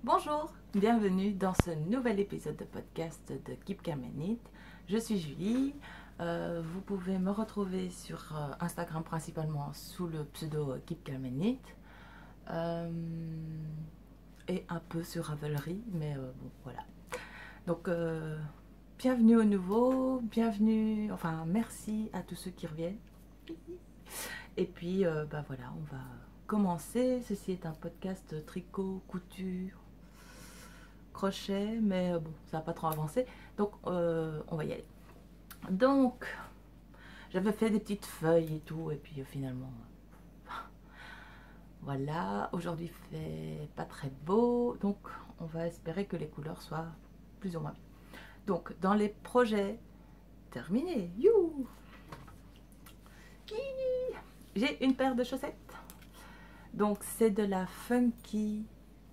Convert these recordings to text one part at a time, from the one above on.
Bonjour, bienvenue dans ce nouvel épisode de podcast de Keep Calm and Knit. Je suis Julie, vous pouvez me retrouver sur Instagram principalement sous le pseudo Keep Calm and Knit et un peu sur Ravelry, mais bon voilà. Donc bienvenue au nouveau, bienvenue, enfin merci à tous ceux qui reviennent. Et puis voilà, on va commencer. Ceci est un podcast tricot, couture, crochet, mais bon, ça n'a pas trop avancé, donc on va y aller. Donc, j'avais fait des petites feuilles et tout, et puis finalement, voilà, aujourd'hui il fait pas très beau, donc on va espérer que les couleurs soient plus ou moins bien. Donc, dans les projets terminés, you, j'ai une paire de chaussettes. Donc, c'est de la Funky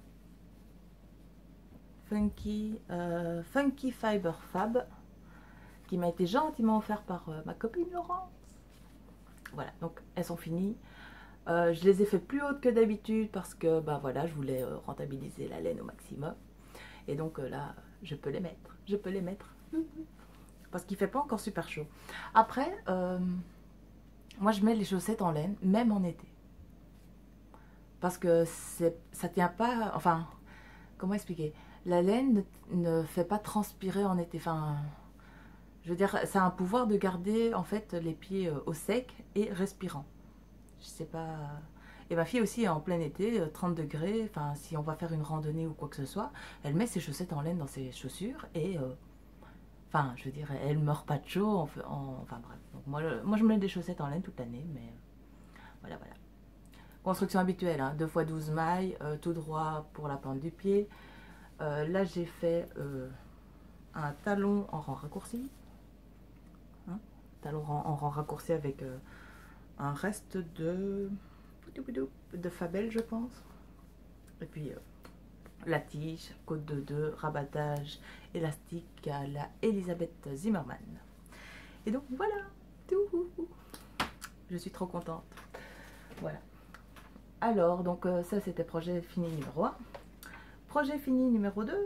Fiber Fab qui m'a été gentiment offert par ma copine Laurence. Voilà, donc elles sont finies. Je les ai fait plus hautes que d'habitude parce que voilà, je voulais rentabiliser la laine au maximum. Et donc là, je peux les mettre. Parce qu'il fait pas encore super chaud. Après, moi je mets les chaussettes en laine, même en été. Parce que ça tient pas, enfin, comment expliquer? La laine ne fait pas transpirer en été. Enfin, je veux dire, ça a un pouvoir de garder en fait les pieds au sec et respirant. Je sais pas. Et ma fille aussi est en plein été, 30 degrés. Enfin, si on va faire une randonnée ou quoi que ce soit, elle met ses chaussettes en laine dans ses chaussures et enfin, je veux dire, elle meurt pas de chaud. Enfin bref. Donc moi, je mets des chaussettes en laine toute l'année, mais voilà. Construction habituelle, hein, 2x12 mailles, tout droit pour la plante du pied. Là, j'ai fait un talon en rang raccourci. Hein, talon en rang raccourci avec un reste de Fabel, je pense. Et puis la tige, côte de 2, rabattage élastique à la Elisabeth Zimmermann. Et donc voilà, tout. Je suis trop contente. Voilà. Alors, donc ça c'était projet fini numéro 1. Projet fini numéro 2.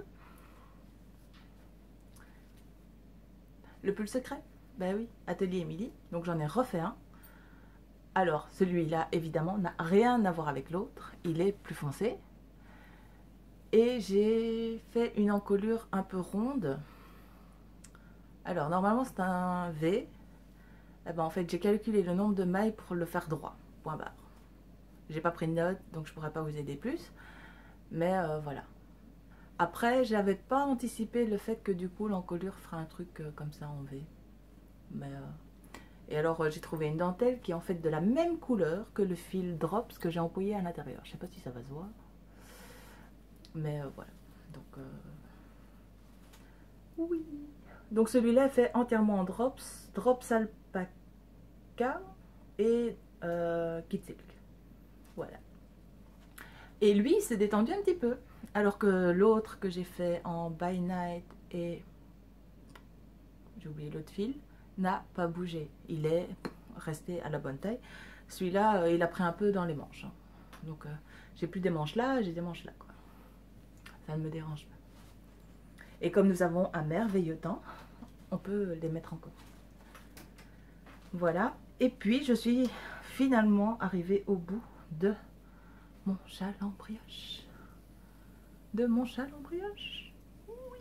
Le pull secret. Ben oui, Atelier Émilie. Donc j'en ai refait un. Alors, celui-là, évidemment, n'a rien à voir avec l'autre. Il est plus foncé. Et j'ai fait une encolure un peu ronde. Alors, normalement, c'est un V. Eh ben, en fait, j'ai calculé le nombre de mailles pour le faire droit. Point barre. J'ai pas pris de note, donc je pourrais pas vous aider plus. Mais voilà. Après, j'avais pas anticipé le fait que du coup, l'encolure fera un truc comme ça en V. Mais... Et alors j'ai trouvé une dentelle qui est en fait de la même couleur que le fil drops que j'ai employé à l'intérieur. Je sais pas si ça va se voir. Mais voilà. Donc oui. Donc celui-là est fait entièrement en drops alpaca et kit silk. Voilà. Et lui, il s'est détendu un petit peu. Alors que l'autre que j'ai fait en by night et j'ai oublié l'autre fil, n'a pas bougé. Il est resté à la bonne taille. Celui-là, il a pris un peu dans les manches. Hein. Donc, j'ai plus des manches là, j'ai des manches là. Quoi. Ça ne me dérange pas. Et comme nous avons un merveilleux temps, on peut les mettre encore. Voilà. Et puis, je suis finalement arrivée au bout de mon châle en brioche. Oui.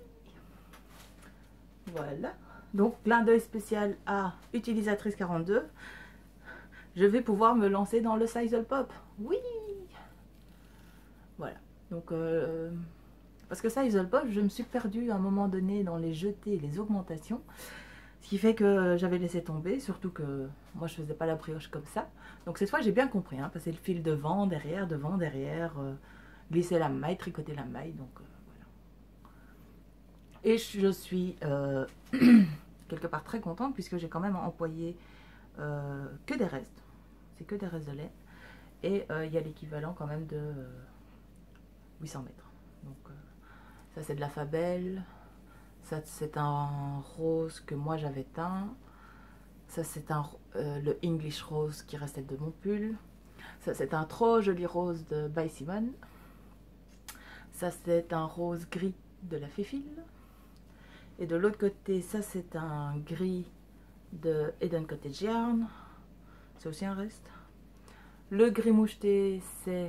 Voilà. Donc, clin d'œil spécial à utilisatrice 42. Je vais pouvoir me lancer dans le Sizzle Pop. Oui. Voilà. Donc, parce que Sizzle Pop, je me suis perdue à un moment donné dans les jetés et les augmentations. Ce qui fait que j'avais laissé tomber, surtout que moi, je faisais pas la brioche comme ça. Donc, cette fois, j'ai bien compris. Hein, passer le fil devant, derrière, glisser la maille, tricoter la maille. Donc, voilà. Et je suis... quelque part très contente puisque j'ai quand même employé que des restes. C'est que des restes de laine. Et il y a l'équivalent quand même de 800 mètres. Donc ça c'est de la Fabel. Ça c'est un rose que moi j'avais teint. Ça c'est le English Rose qui restait de mon pull. Ça c'est un trop joli rose de By Simon. ça c'est un rose gris de la Féfile. Et de l'autre côté, ça c'est un gris de Eden Cottage Yarn. C'est aussi un reste. Le gris moucheté, c'est...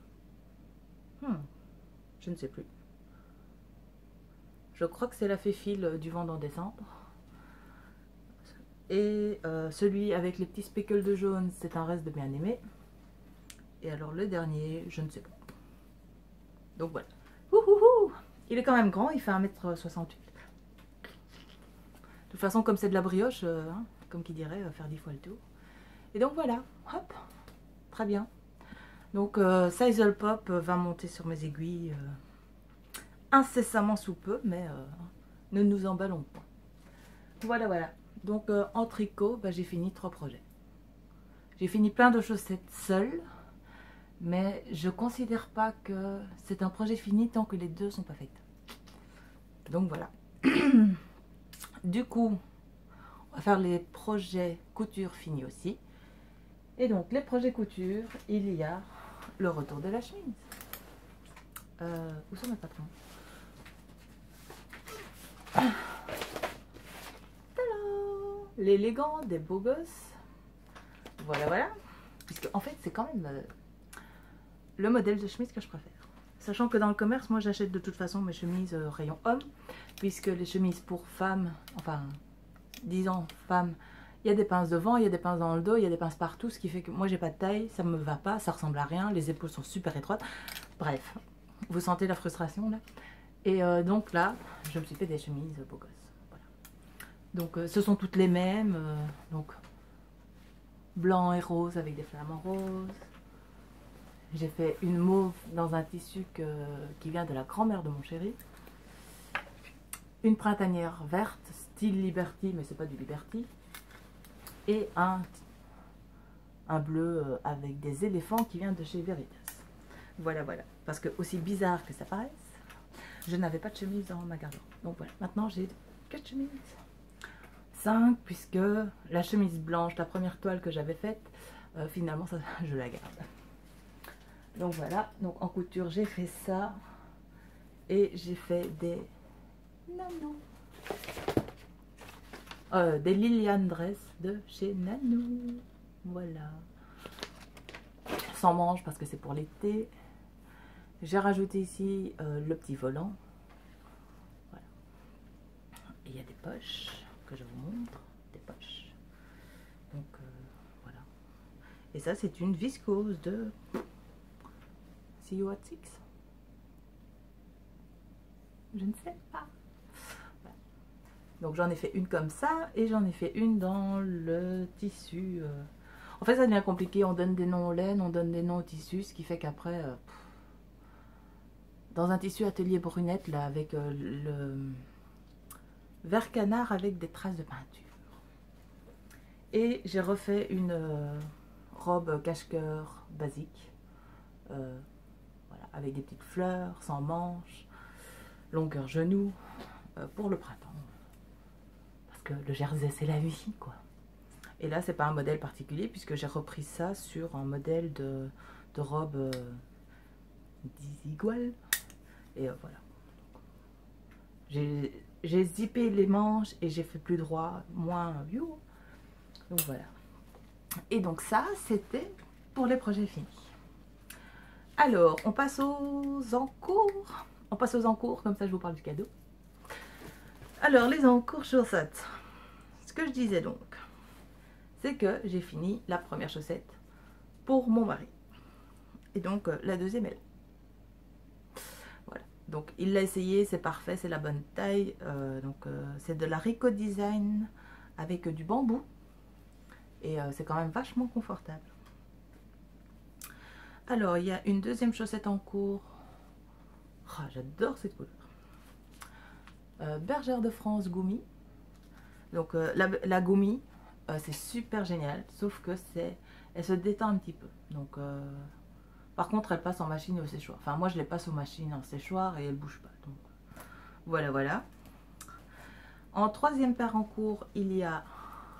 je ne sais plus. Je crois que c'est la Féfile du vent en décembre. Et celui avec les petits speckles de jaune, c'est un reste de bien-aimé. Et alors le dernier, je ne sais pas. Donc voilà. Ouhouhou, il est quand même grand, il fait 1,68 m. De toute façon, comme c'est de la brioche, hein, comme qui dirait, faire 10 fois le tour. Et donc voilà, hop, très bien. Donc Sizzle Pop va monter sur mes aiguilles incessamment sous peu, mais ne nous emballons pas. Voilà, voilà. Donc en tricot, bah, j'ai fini 3 projets. J'ai fini plein de chaussettes seule, mais je considère pas que c'est un projet fini tant que les deux sont pas faites. Donc voilà. Du coup, on va faire les projets couture finis aussi. Et donc les projets couture, il y a le retour de la chemise. Où sont mes patrons? L'élégant des beaux gosses. Voilà, voilà. Puisque en fait, c'est quand même le modèle de chemise que je préfère. Sachant que dans le commerce, moi j'achète de toute façon mes chemises rayon homme, puisque les chemises pour femmes, enfin, disons femmes, il y a des pinces devant, il y a des pinces dans le dos, il y a des pinces partout, ce qui fait que moi j'ai pas de taille, ça me va pas, ça ressemble à rien, les épaules sont super étroites. Bref, vous sentez la frustration là. Et donc là, je me suis fait des chemises beaux gosses. Voilà. Donc ce sont toutes les mêmes, donc blanc et rose avec des flamants roses. J'ai fait une mauve dans un tissu qui vient de la grand-mère de mon chéri. Une printanière verte, style Liberty, mais c'est pas du Liberty. Et un bleu avec des éléphants qui vient de chez Veritas. Voilà, voilà. Parce que aussi bizarre que ça paraisse, je n'avais pas de chemise dans ma garde-robe. Donc voilà, maintenant j'ai 4 chemises. 5, puisque la chemise blanche, la première toile que j'avais faite, finalement ça, je la garde. Donc voilà, donc en couture j'ai fait ça. Et j'ai fait des Nanou. Des Lilian Dress de chez Nanou. Voilà. Sans manches parce que c'est pour l'été. J'ai rajouté ici le petit volant. Voilà. Et il y a des poches que je vous montre. Des poches. Donc voilà. Et ça c'est une viscose de See You at 6. Je ne sais pas. Voilà. Donc j'en ai fait une comme ça et j'en ai fait une dans le tissu. En fait ça devient compliqué, on donne des noms aux laines, on donne des noms au tissu, ce qui fait qu'après, dans un tissu atelier brunette, là, avec le vert canard avec des traces de peinture. Et j'ai refait une robe cache-cœur basique, voilà, avec des petites fleurs, sans manches, longueur genou, pour le printemps. Parce que le jersey c'est la vie, quoi. Et là c'est pas un modèle particulier puisque j'ai repris ça sur un modèle de robe d'Igual. Et voilà. J'ai zippé les manches et j'ai fait plus droit, moins you. Donc voilà. Et donc ça c'était pour les projets finis. Alors on passe aux encours. On passe aux encours, comme ça je vous parle du cadeau. Alors les encours chaussettes. Ce que je disais donc, c'est que j'ai fini la première chaussette pour mon mari. Et donc la deuxième est là. Voilà. Donc il l'a essayé, c'est parfait, c'est la bonne taille. C'est de la Rico Design avec du bambou. Et c'est quand même vachement confortable. Alors il y a une deuxième chaussette en cours. Oh, j'adore cette couleur. Bergère de France Goumi. Donc la Goumi, c'est super génial, sauf que elle se détend un petit peu. Donc par contre elle passe en machine au séchoir. Enfin moi je les passe aux machines en séchoir et elle bouge pas. Donc voilà, voilà. En troisième paire en cours, il y a,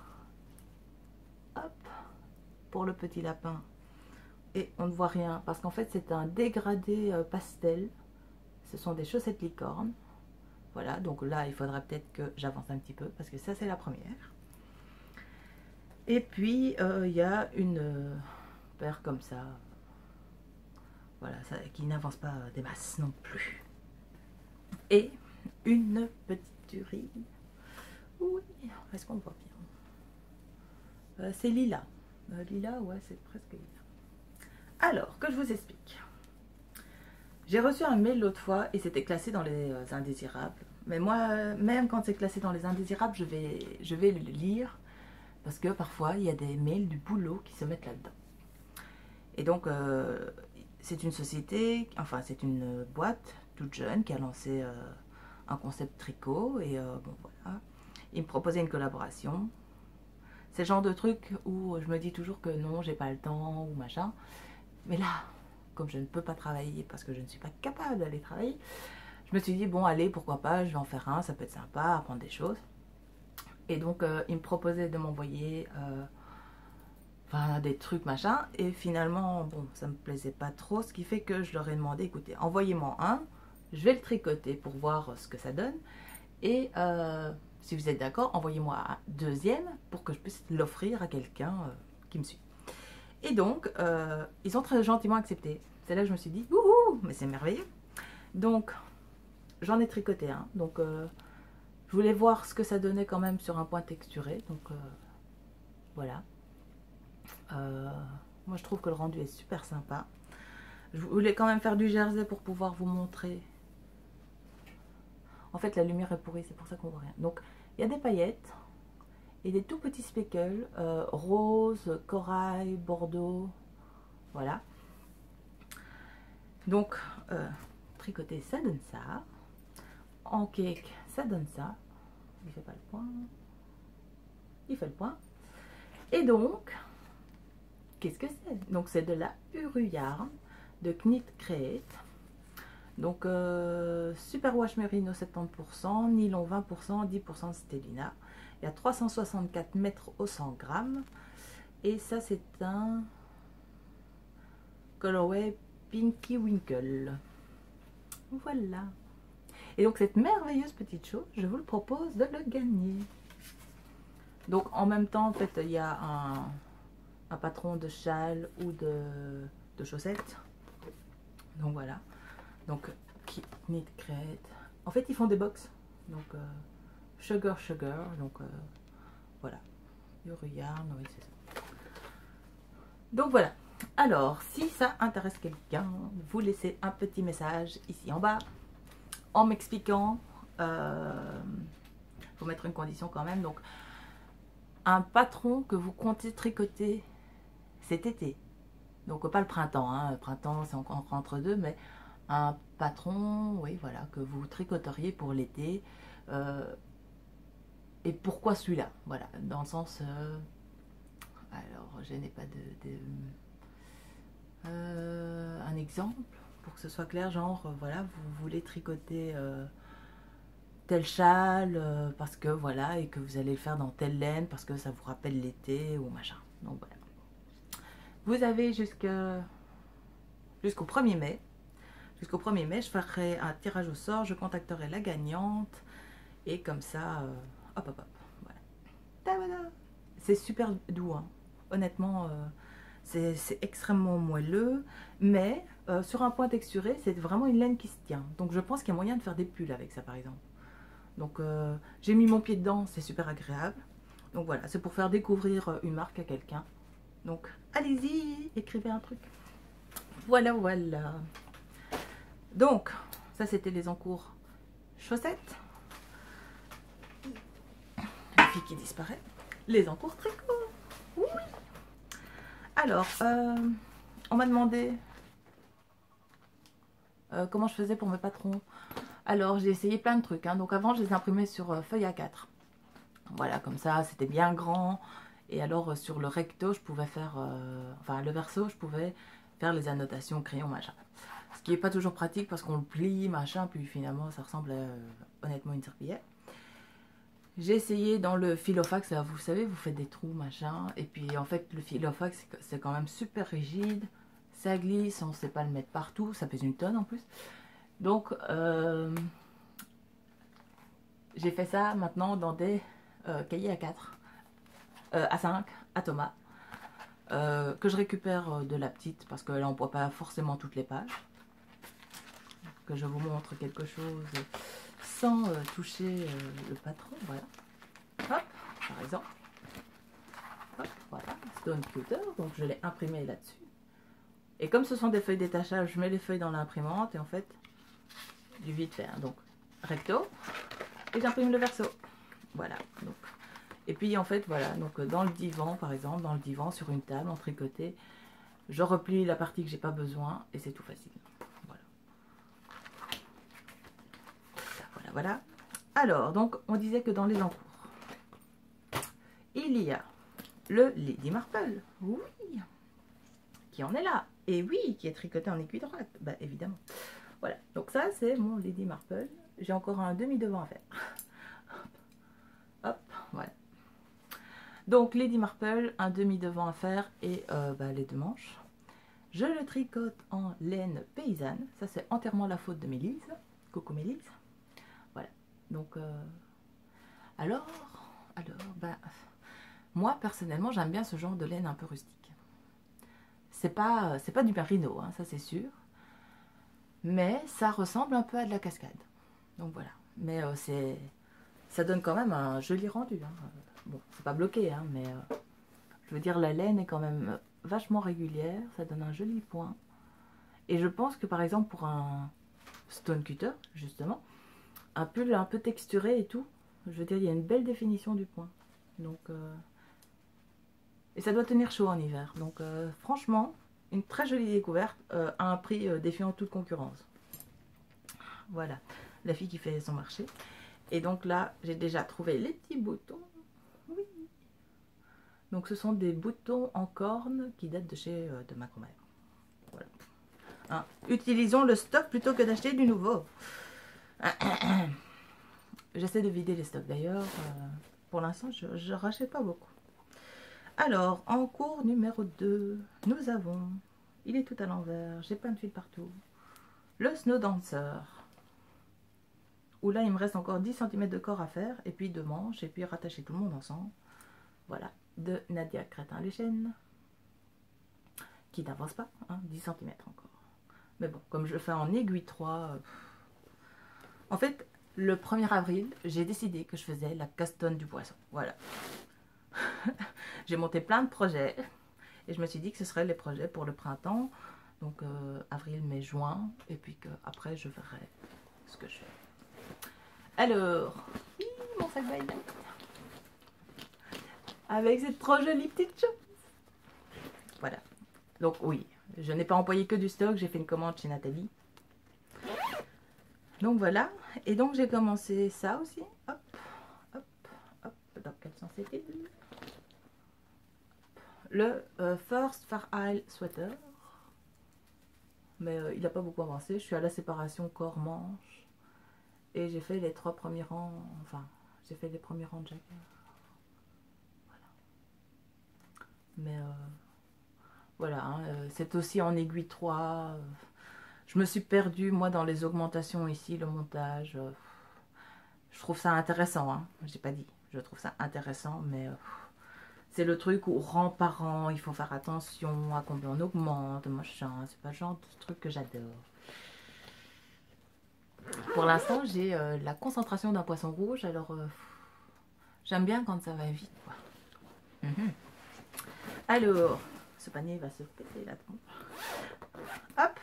hop, pour le petit lapin. Et on ne voit rien parce qu'en fait c'est un dégradé pastel. Ce sont des chaussettes licorne. Voilà, donc là, il faudra peut-être que j'avance un petit peu parce que ça, c'est la première. Et puis, il y a une paire comme ça. Voilà, ça, qui n'avance pas des masses non plus. Et une petite tuerie. Oui, est-ce qu'on voit bien? C'est lilas. Lilas, ouais, c'est presque lilas. Alors, que je vous explique. J'ai reçu un mail l'autre fois et c'était classé dans les indésirables. Mais moi, même quand c'est classé dans les indésirables, je vais le lire. Parce que parfois, il y a des mails du boulot qui se mettent là-dedans. Et donc, c'est une société, enfin, c'est une boîte toute jeune qui a lancé un concept tricot. Et bon, voilà. Ils me proposaient une collaboration. C'est le genre de truc où je me dis toujours que non, j'ai pas le temps ou machin. Mais là, comme je ne peux pas travailler parce que je ne suis pas capable d'aller travailler, je me suis dit, bon, allez, pourquoi pas, je vais en faire un, ça peut être sympa, apprendre des choses. Et donc, ils me proposaient de m'envoyer enfin, des trucs, machin. Et finalement, bon, ça me plaisait pas trop, ce qui fait que je leur ai demandé, écoutez, envoyez-moi un, je vais le tricoter pour voir ce que ça donne. Et si vous êtes d'accord, envoyez-moi un deuxième pour que je puisse l'offrir à quelqu'un qui me suit. Et donc, ils ont très gentiment accepté. C'est là que je me suis dit, wouhou, mais c'est merveilleux. Donc, j'en ai tricoté un. Donc, je voulais voir ce que ça donnait quand même sur un point texturé. Donc, voilà. Moi, je trouve que le rendu est super sympa. Je voulais quand même faire du jersey pour pouvoir vous montrer. En fait, la lumière est pourrie, c'est pour ça qu'on voit rien. Donc, il y a des paillettes et des tout petits speckles, rose, corail, bordeaux, voilà. Donc, tricoter, ça donne ça. En cake, ça donne ça. Il fait pas le point. Il fait le point. Et donc, qu'est-ce que c'est? Donc, c'est de la Uru Yarn de Knit Create. Donc, Superwash Merino 70%, nylon 20%, 10% de stélina. Il y a 364 mètres au 100 grammes. Et ça, c'est un colorway Pinky Winkle. Voilà. Et donc, cette merveilleuse petite chose, je vous le propose de le gagner. Donc, en même temps, en fait, il y a un patron de châle ou de chaussettes. Donc, voilà. Donc, Knit Create. En fait, ils font des box. Donc, Sugar. Donc, voilà. Uru Yarn, oui, c'est ça. Donc, voilà. Alors, si ça intéresse quelqu'un, vous laissez un petit message ici en bas en m'expliquant. Faut mettre une condition quand même. Donc, un patron que vous comptez tricoter cet été. Donc, pas le printemps. Hein. Le printemps, c'est encore entre deux, mais un patron, oui, voilà, que vous tricoteriez pour l'été. Et pourquoi celui-là? Voilà, dans le sens... alors, je n'ai pas un exemple pour que ce soit clair, genre, voilà, vous voulez tricoter tel châle parce que, voilà, et que vous allez le faire dans telle laine parce que ça vous rappelle l'été ou machin. Donc, voilà. Vous avez jusqu'au 1er mai. Jusqu'au 1er mai, je ferai un tirage au sort, je contacterai la gagnante et comme ça, hop, voilà. C'est super doux, hein. Honnêtement, c'est extrêmement moelleux, mais sur un point texturé, c'est vraiment une laine qui se tient. Donc je pense qu'il y a moyen de faire des pulls avec ça, par exemple. Donc j'ai mis mon pied dedans, c'est super agréable. Donc voilà, c'est pour faire découvrir une marque à quelqu'un. Donc allez-y, écrivez un truc. Voilà. Donc, ça c'était les encours chaussettes. La fille qui disparaît. Les encours tricot. Oui. Alors, on m'a demandé comment je faisais pour mes patrons. Alors, j'ai essayé plein de trucs. Hein. Donc, avant, je les imprimais sur feuille A4. Voilà, comme ça, c'était bien grand. Et alors, sur le recto, je pouvais faire... enfin, le verso, je pouvais faire les annotations crayon, machin. Ce qui n'est pas toujours pratique parce qu'on le plie, machin, puis finalement, ça ressemble à, honnêtement, une serviette. J'ai essayé dans le filofax, là, vous savez, vous faites des trous, machin. Et puis, en fait, le filofax, c'est quand même super rigide. Ça glisse, on ne sait pas le mettre partout. Ça pèse une tonne, en plus. Donc, j'ai fait ça maintenant dans des cahiers A4, A5, à Thomas, que je récupère de la petite parce que là on ne voit pas forcément toutes les pages. Que je vous montre quelque chose sans toucher le patron, voilà. Hop, par exemple. Hop, voilà, Stone Cutter, donc je l'ai imprimé là-dessus. Et comme ce sont des feuilles détachables, je mets les feuilles dans l'imprimante et en fait, du vide fer. Donc, recto, et j'imprime le verso. Voilà, donc. Et puis en fait, voilà, donc dans le divan, par exemple, dans le divan, sur une table, en tricoté, je replie la partie que j'ai pas besoin et c'est tout facile. Voilà. Voilà, voilà. Alors, donc, on disait que dans les encours, il y a le Lady Marple, oui, qui en est là, et oui, qui est tricoté en aiguille droite, bah évidemment. Voilà, donc ça c'est mon Lady Marple. J'ai encore un demi-devant à faire. Hop, voilà. Donc Lady Marple, un demi-devant à faire et les deux manches. Je le tricote en laine paysanne. Ça c'est entièrement la faute de Mélise. Coucou Mélise. Voilà, donc alors, moi personnellement j'aime bien ce genre de laine un peu rustique. C'est pas du merino, hein, ça c'est sûr. Mais ça ressemble un peu à de la cascade. Donc voilà. Mais ça donne quand même un joli rendu. Hein. Bon, c'est pas bloqué, hein, mais je veux dire, la laine est quand même vachement régulière. Ça donne un joli point. Et je pense que par exemple pour un Stone Cutter, justement, un pull un peu texturé et tout, je veux dire, il y a une belle définition du point. Donc, et ça doit tenir chaud en hiver. Donc franchement, une très jolie découverte à un prix défiant toute concurrence. Voilà, la fille qui fait son marché. Et donc là, j'ai déjà trouvé les petits boutons. Oui. Donc ce sont des boutons en corne qui datent de chez de ma grand-mère. Voilà. Hein, utilisons le stock plutôt que d'acheter du nouveau. J'essaie de vider les stocks d'ailleurs. Pour l'instant, je ne rachète pas beaucoup. Alors, en cours numéro 2, nous avons, il est tout à l'envers, j'ai plein de fils partout, le Snow Dancer. Où là, il me reste encore 10 cm de corps à faire, et puis 2 manches, et puis rattacher tout le monde ensemble. Voilà, de Nadia Crétin-Lechaine, qui n'avance pas, hein, 10 cm encore. Mais bon, comme je le fais en aiguille 3, en fait, le 1er avril, j'ai décidé que je faisais la castonne du poisson. Voilà. J'ai monté plein de projets, et je me suis dit que ce seraient les projets pour le printemps, donc avril, mai, juin, et puis qu'après, je verrai ce que je fais. Alors, mon sac bail avec cette trop jolie petite chose. Voilà. Donc oui, je n'ai pas employé que du stock, j'ai fait une commande chez Nathalie. Donc voilà. Et donc j'ai commencé ça aussi. Hop, hop, hop. Dans quel sens c'était? Le First Far Isle Sweater. Mais il n'a pas beaucoup avancé. Je suis à la séparation corps-manche. Et j'ai fait les 3 premiers rangs. Enfin, j'ai fait les premiers rangs de jacket. Mais voilà, hein, c'est aussi en aiguille 3. Je me suis perdue, moi, dans les augmentations ici, le montage. Je trouve ça intéressant, hein, j'ai pas dit. Je trouve ça intéressant, mais c'est le truc où rang par rang, il faut faire attention à combien on augmente, machin. C'est pas le genre de truc que j'adore. Pour l'instant, j'ai la concentration d'un poisson rouge, alors j'aime bien quand ça va vite, quoi. Alors, ce panier va se péter là-dedans. Hop.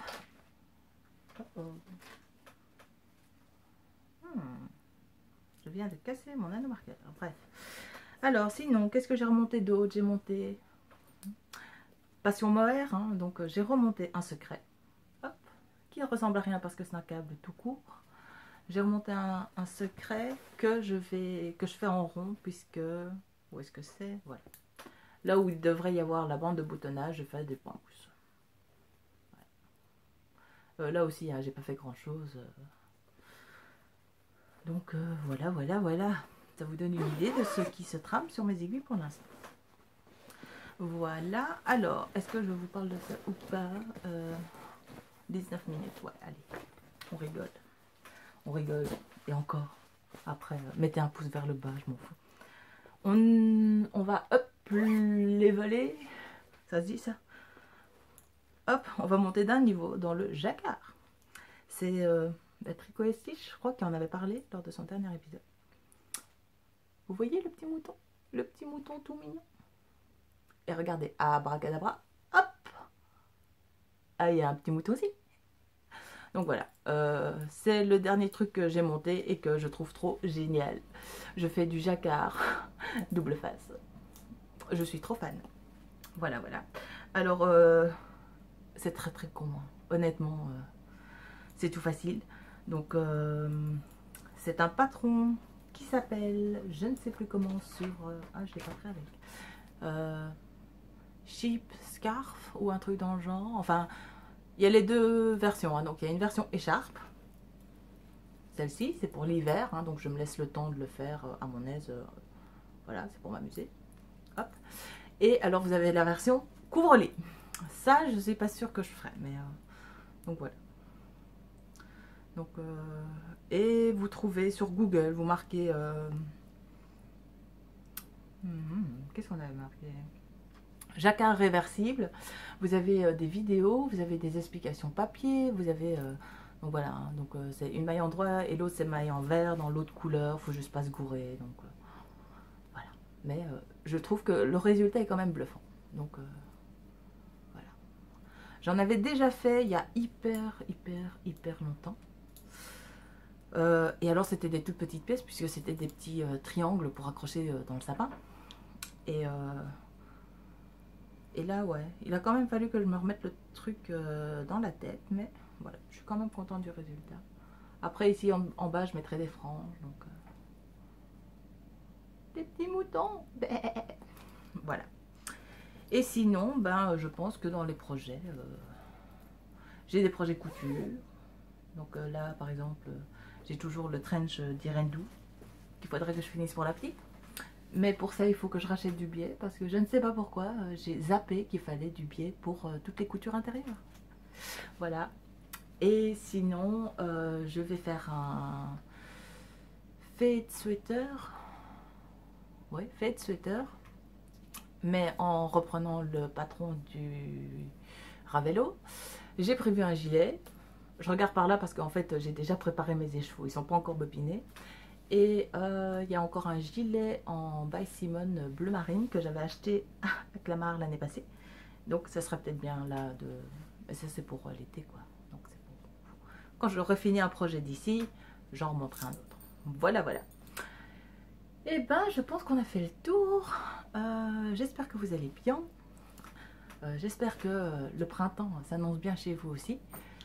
Je viens de casser mon anneau marqueur. Bref. Alors, sinon, qu'est-ce que j'ai remonté d'autre? J'ai monté Passion Mohair, hein, donc j'ai remonté un secret. Hop. Qui ne ressemble à rien parce que c'est un câble tout court. J'ai remonté un secret que je fais en rond, puisque... Où est-ce que c'est? Voilà. Là où il devrait y avoir la bande de boutonnage, je fais des points pouces. Ouais. Là aussi, hein, j'ai pas fait grand chose. Donc voilà. Ça vous donne une idée de ce qui se trame sur mes aiguilles pour l'instant. Voilà. Alors, est-ce que je vous parle de ça ou pas 19 minutes, ouais, allez. On rigole. On rigole. Et encore. Après, mettez un pouce vers le bas, je m'en fous. On va, hop, les voler. Ça se dit ça? Hop, on va monter d'un niveau dans le jacquard. C'est la Tricot & Stitch, je crois qu'il en avait parlé lors de son dernier épisode. Vous voyez le petit mouton? Le petit mouton tout mignon. Et regardez, abracadabra, hop! Ah, il y a un petit mouton aussi. Donc voilà, c'est le dernier truc que j'ai monté et que je trouve trop génial. Je fais du jacquard double face. Je suis trop fan. Voilà, voilà. Alors, c'est très très con. Hein. Honnêtement, c'est tout facile. Donc, c'est un patron qui s'appelle, je ne sais plus comment, sur... ah, je l'ai pas fait avec. Sheep Scarf ou un truc dans le genre. Enfin... Il y a les deux versions, hein. Donc il y a une version écharpe. Celle-ci, c'est pour l'hiver, hein, donc je me laisse le temps de le faire à mon aise. Voilà, c'est pour m'amuser. Hop. Et alors vous avez la version couvre-lit. Ça, je ne suis pas sûre que je ferai, mais donc voilà. Donc et vous trouvez sur Google, vous marquez. Qu'est-ce qu'on avait marqué? Jacquard réversible, vous avez des vidéos, vous avez des explications papier, vous avez, donc voilà, hein, donc c'est une maille en droit et l'autre c'est maille en vert dans l'autre couleur, faut juste pas se gourer, donc voilà. Mais je trouve que le résultat est quand même bluffant, donc voilà. J'en avais déjà fait il y a hyper longtemps. Et alors c'était des toutes petites pièces puisque c'était des petits triangles pour accrocher dans le sapin. Et là, ouais, il a quand même fallu que je me remette le truc dans la tête, mais voilà, je suis quand même contente du résultat. Après, ici en bas, je mettrai des franges, donc des petits moutons. Voilà. Et sinon, ben, je pense que dans les projets, j'ai des projets couture. Donc là, par exemple, j'ai toujours le trench d'Irendou qu'il faudrait que je finisse pour la petite. Mais pour ça, il faut que je rachète du biais parce que je ne sais pas pourquoi, j'ai zappé qu'il fallait du biais pour toutes les coutures intérieures. Voilà. Et sinon, je vais faire un fade sweater. Oui, fade sweater. Mais en reprenant le patron du Ravello. J'ai prévu un gilet. Je regarde par là parce qu'en fait, j'ai déjà préparé mes écheveaux. Ils ne sont pas encore bobinés. Et il y a encore un gilet en by Simone bleu marine que j'avais acheté à Clamart l'année passée. Donc ça sera peut-être bien là de... Mais ça c'est pour l'été quoi. Donc c'est pour... Quand j'aurai fini un projet d'ici, j'en remonterai un autre. Voilà, voilà. Et ben je pense qu'on a fait le tour. J'espère que vous allez bien. J'espère que le printemps s'annonce bien chez vous aussi.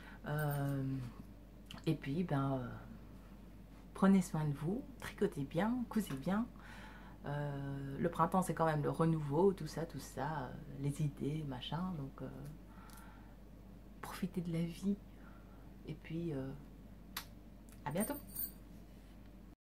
Et puis ben... prenez soin de vous, tricotez bien, cousez bien. Le printemps, c'est quand même le renouveau, tout ça, les idées, machin. Donc, profitez de la vie. Et puis, à bientôt.